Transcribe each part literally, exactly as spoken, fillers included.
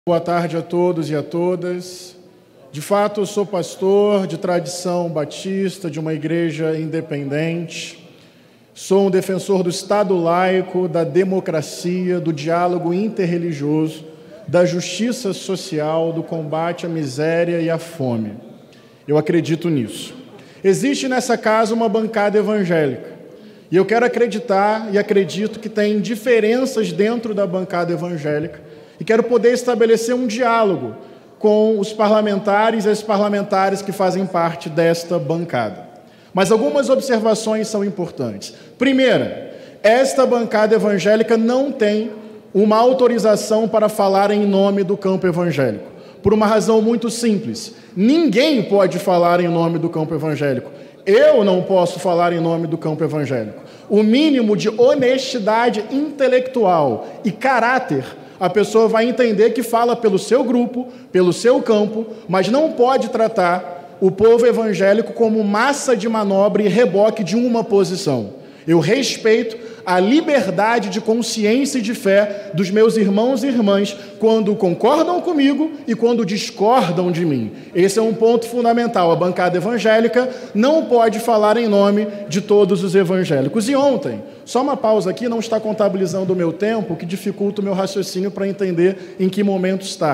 Boa tarde a todos e a todas. De fato, eu sou pastor de tradição batista, de uma igreja independente. Sou um defensor do Estado laico, da democracia, do diálogo interreligioso, da justiça social, do combate à miséria e à fome. Eu acredito nisso. Existe nessa casa uma bancada evangélica. E eu quero acreditar e acredito que tem diferenças dentro da bancada evangélica. E quero poder estabelecer um diálogo com os parlamentares e as parlamentares que fazem parte desta bancada. Mas algumas observações são importantes. Primeira, esta bancada evangélica não tem uma autorização para falar em nome do campo evangélico. Por uma razão muito simples. Ninguém pode falar em nome do campo evangélico. Eu não posso falar em nome do campo evangélico. O mínimo de honestidade intelectual e caráter a pessoa vai entender que fala pelo seu grupo, pelo seu campo, mas não pode tratar o povo evangélico como massa de manobra e reboque de uma posição. Eu respeito a liberdade de consciência e de fé dos meus irmãos e irmãs quando concordam comigo e quando discordam de mim. Esse é um ponto fundamental. A bancada evangélica não pode falar em nome de todos os evangélicos. E ontem, só uma pausa aqui, não está contabilizando o meu tempo, que dificulta o meu raciocínio para entender em que momento está.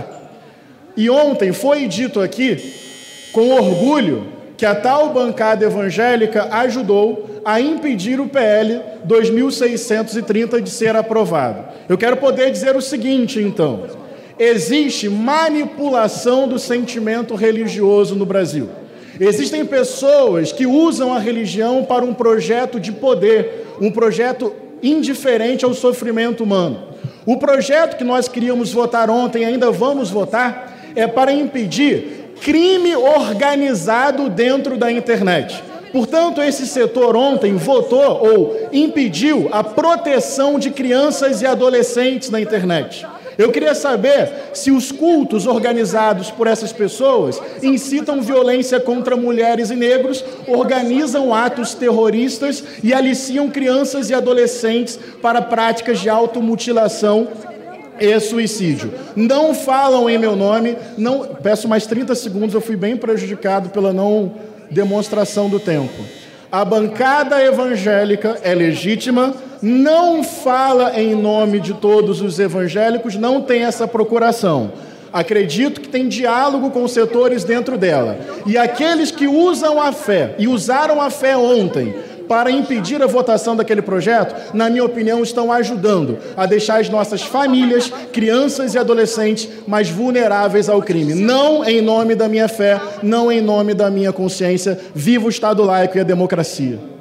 E ontem foi dito aqui, com orgulho, que a tal bancada evangélica ajudou a impedir o P L dois mil seiscentos e trinta de ser aprovado. Eu quero poder dizer o seguinte, então. Existe manipulação do sentimento religioso no Brasil. Existem pessoas que usam a religião para um projeto de poder, um projeto indiferente ao sofrimento humano. O projeto que nós queríamos votar ontem, ainda vamos votar, é para impedir crime organizado dentro da internet. Portanto, esse setor ontem votou ou impediu a proteção de crianças e adolescentes na internet. Eu queria saber se os cultos organizados por essas pessoas incitam violência contra mulheres e negros, organizam atos terroristas e aliciam crianças e adolescentes para práticas de automutilação e suicídio. Não falam em meu nome, não, peço mais trinta segundos, eu fui bem prejudicado pela não demonstração do tempo. A bancada evangélica é legítima, não fala em nome de todos os evangélicos, não tem essa procuração. Acredito que tem diálogo com setores dentro dela. E aqueles que usam a fé, e usaram a fé ontem, para impedir a votação daquele projeto, na minha opinião, estão ajudando a deixar as nossas famílias, crianças e adolescentes mais vulneráveis ao crime. Não em nome da minha fé, não em nome da minha consciência. Viva o Estado laico e a democracia.